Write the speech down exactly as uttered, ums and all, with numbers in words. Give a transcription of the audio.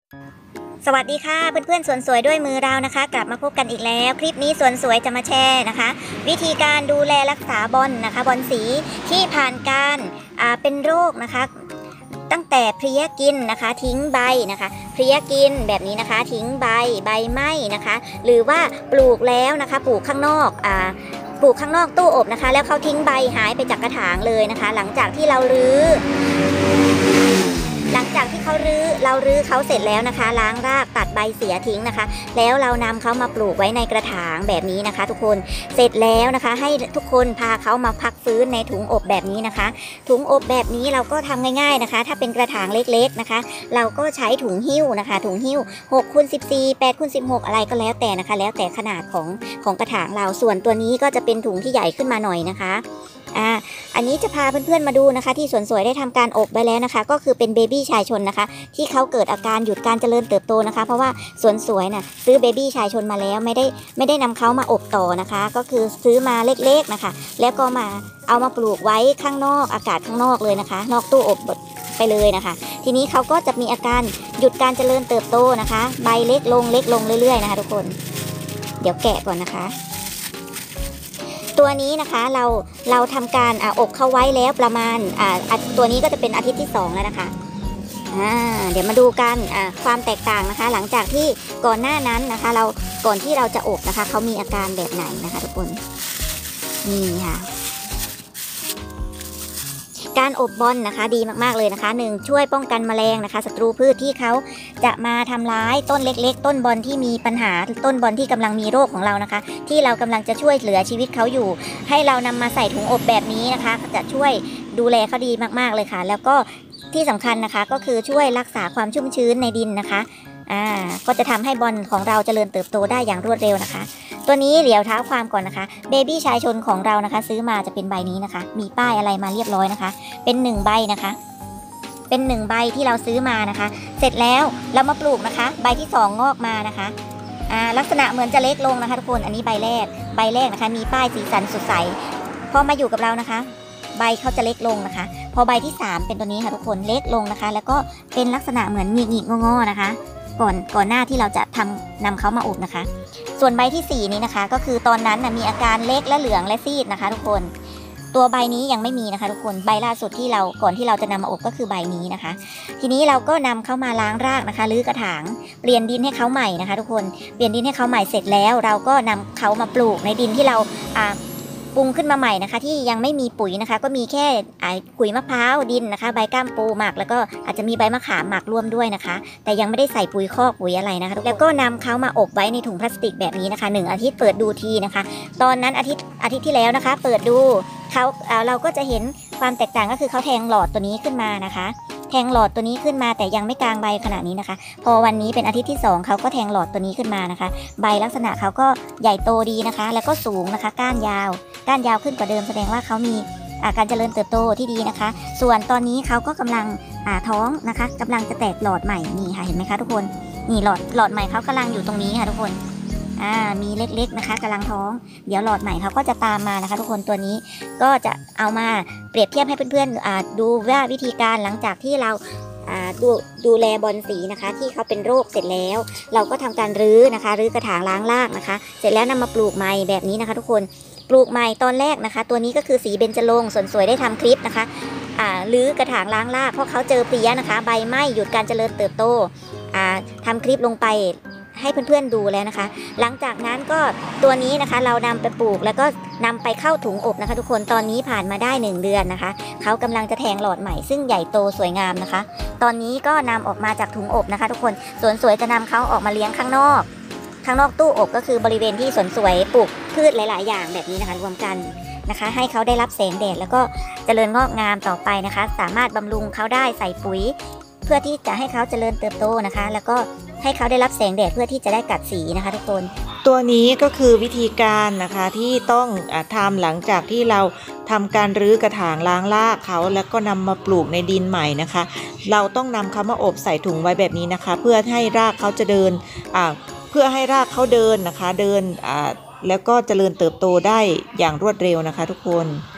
สวัสดีค่ะเพื่อนๆสวนสวยด้วยมือเรานะคะกลับมาพบกันอีกแล้วคลิปนี้สวนสวยจะมาแชร์นะคะวิธีการดูแลรักษาบอลนะคะบอลสีที่ผ่านการอ่าเป็นโรคนะคะตั้งแต่เพลี้ยกินนะคะทิ้งใบนะคะเพลี้ยกินแบบนี้นะคะทิ้งใบใบไหม้นะคะหรือว่าปลูกแล้วนะคะปลูกข้างนอกอ่าปลูกข้างนอกตู้อบนะคะแล้วเขาทิ้งใบหายไปจากกระถางเลยนะคะหลังจากที่เรารื้อหลังจากที่เขารื้อเรารื้อเขาเสร็จแล้วนะคะล้างรากตัดใบเสียทิ้งนะคะแล้วเรานำเขามาปลูกไว้ในกระถางแบบนี้นะคะทุกคนเสร็จแล้วนะคะให้ทุกคนพาเขามาพักฟื้นในถุงอบแบบนี้นะคะถุงอบแบบนี้เราก็ทำง่ายๆนะคะถ้าเป็นกระถางเล็กๆนะคะเราก็ใช้ถุงหิ้วนะคะถุงหิ้วหกคูณสิบสี่ แปดคูณสิบหกอะไรก็แล้วแต่นะคะแล้วแต่ขนาดของของกระถางเราส่วนตัวนี้ก็จะเป็นถุงที่ใหญ่ขึ้นมาหน่อยนะคะอ่าอันนี้จะพาเพื่อนๆมาดูนะคะที่สวนสวยได้ทำการอบไปแล้วนะคะก็คือเป็นเบบี้ชายชนนะคะที่เขาเกิดอาการหยุดการเจริญเติบโตนะคะเพราะว่าสวนสวยน่ะซื้อเบบี้ชายชนมาแล้วไม่ได้ไม่ได้นำเขามาอบต่อนะคะก็คือซื้อมาเล็กๆนะคะแล้วก็มาเอามาปลูกไว้ข้างนอกอากาศข้างนอกเลยนะคะนอกตู้อบไปเลยนะคะทีนี้เขาก็จะมีอาการหยุดการเจริญเติบโตนะคะใบเล็กลงเล็กลงเรื่อยๆนะคะทุกคนเดี๋ยวแกะก่อนนะคะตัวนี้นะคะเราเราทำการอ่าอบเข้าไว้แล้วประมาณอ่าตัวนี้ก็จะเป็นอาทิตย์ที่สองแล้วนะคะอ่าเดี๋ยวมาดูกันอ่าความแตกต่างนะคะหลังจากที่ก่อนหน้านั้นนะคะเราก่อนที่เราจะอบนะคะเขามีอาการแบบไหนนะคะทุกคนนี่ค่ะการอบบอลนะคะดีมากๆเลยนะคะหนึ่งช่วยป้องกันแมลงนะคะศัตรูพืชที่เขาจะมาทำร้ายต้นเล็กๆต้นบอลที่มีปัญหาต้นบอลที่กำลังมีโรคของเรานะคะที่เรากำลังจะช่วยเหลือชีวิตเขาอยู่ให้เรานำมาใส่ถุงอบแบบนี้นะคะจะช่วยดูแลเขาดีมากๆเลยค่ะแล้วก็ที่สำคัญนะคะก็คือช่วยรักษาความชุ่มชื้นในดินนะคะอ่าก็จะทำให้บอลของเราเจริญเติบโตได้อย่างรวดเร็วนะคะตัวนี้เดี๋ยวเท้าความก่อนนะคะเบบี้ชายชนของเรานะคะซื้อมาจะเป็นใบนี้นะคะมีป้ายอะไรมาเรียบร้อยนะคะเป็นหนึ่งใบนะคะเป็นหนึ่งใบที่เราซื้อมานะคะเสร็จแล้วเรามาปลูกนะคะใบที่สองงอกมานะคะอ่าลักษณะเหมือนจะเล็กลงนะคะทุกคนอันนี้ใบแรกใบแรกนะคะมีป้ายสีสันสดใสพอมาอยู่กับเรานะคะใบเขาจะเล็กลงนะคะพอใบที่สามเป็นตัวนี้ค่ะทุกคนเล็กลงนะคะแล้วก็เป็นลักษณะเหมือนหงิกๆงอๆนะคะก่อนก่อนหน้าที่เราจะทำนำเขามาอบนะคะส่วนใบที่สี่นี้นะคะก็คือตอนนั้นนะมีอาการเล็กและเหลืองและซีดนะคะทุกคนตัวใบนี้ยังไม่มีนะคะทุกคนใบล่าสุดที่เราก่อนที่เราจะนำมาอบก็คือใบนี้นะคะทีนี้เราก็นำเข้ามาล้างรากนะคะรื้อกระถางเปลี่ยนดินให้เขาใหม่นะคะทุกคนเปลี่ยนดินให้เขาใหม่เสร็จแล้วเราก็นำเขามาปลูกในดินที่เราอ่าปรุงขึ้นมาใหม่นะคะที่ยังไม่มีปุ๋ยนะคะก็มีแค่ขุยมะพร้าวดินนะคะใบก้ามปูหมักแล้วก็อาจจะมีใบมะขามหมักร่วมด้วยนะคะแต่ยังไม่ได้ใส่ปุ๋ยคอกปุ๋ยอะไรนะคะแล้วก็นำเขามาอบไว้ในถุงพลาสติกแบบนี้นะคะหนึ่งอาทิตย์เปิดดูทีนะคะตอนนั้นอาทิตย์อาทิตย์ที่แล้วนะคะเปิดดูเขาเราก็จะเห็นความแตกต่างก็คือเขาแทงหลอดตัวนี้ขึ้นมานะคะแทงหลอดตัวนี้ขึ้นมาแต่ยังไม่กลางใบขนาดนี้นะคะพอวันนี้เป็นอาทิตย์ที่สองเขาก็แทงหลอดตัวนี้ขึ้นมานะคะใบลักษณะเขาก็ใหญ่โตดีนะคะแล้วก็สูงนะคะก้านยาวก้านยาวขึ้นกว่าเดิมแสดงว่าเขามีการเจริญเติบโตที่ดีนะคะส่วนตอนนี้เขาก็กำลังท้องนะคะกำลังจะแตกหลอดใหม่นี่ค่ะเห็นไหมคะทุกคนนี่หลอดหลอดใหม่เขากำลังอยู่ตรงนี้ค่ะทุกคนอ่ามีเล็กๆนะคะกำลังท้องเดี๋ยวหลอดใหม่เขาก็จะตามมานะคะทุกคนตัวนี้ก็จะเอามาเปรียบเทียบให้เพื่อนๆดูว่าวิธีการหลังจากที่เราดูดูแลบอลสีนะคะที่เขาเป็นโรคเสร็จแล้วเราก็ทำการรื้อนะคะรื้อกระถางล้างรากนะคะเสร็จแล้วนำมาปลูกใหม่แบบนี้นะคะทุกคนปลูกใหม่ตอนแรกนะคะตัวนี้ก็คือสีเบญจรงค์สวนสวยได้ทำคลิปนะคะอ่ารื้อกระถางล้างรากเพราะเขาเจอเพลี้ยนะคะใบไหม้หยุดการเจริญเติบโตอ่าทำคลิปลงไปให้เพื่อนๆดูแล้วนะคะหลังจากนั้นก็ตัวนี้นะคะเรานำไปปลูกแล้วก็นำไปเข้าถุงอบนะคะทุกคนตอนนี้ผ่านมาได้หนึ่งเดือนนะคะเขากำลังจะแทงหลอดใหม่ซึ่งใหญ่โตสวยงามนะคะตอนนี้ก็นำออกมาจากถุงอบนะคะทุกคนสวนสวยจะนำเขาออกมาเลี้ยงข้างนอกข้างนอกตู้อบก็คือบริเวณที่สวนสวยปลูกพืชหลายๆอย่างแบบนี้นะคะรวมกันนะคะให้เขาได้รับแสงแดดแล้วก็เจริญงอกงามต่อไปนะคะสามารถบำรุงเขาได้ใส่ปุ๋ยเพื่อที่จะให้เขาเจริญเติบโตนะคะแล้วก็ให้เขาได้รับแสงแดดเพื่อที่จะได้กัดสีนะคะทุกคนตัวนี้ก็คือวิธีการนะคะที่ต้องทำหลังจากที่เราทำการรื้อกระถางล้างรากเขาแล้วก็นำมาปลูกในดินใหม่นะคะเราต้องนำเขามาอบใส่ถุงไว้แบบนี้นะคะเพื่อให้รากเขาจะเดินอ่าเพื่อให้รากเขาเดินนะคะเดินอ่าแล้วก็เจริญเติบโตได้อย่างรวดเร็วนะคะทุกคน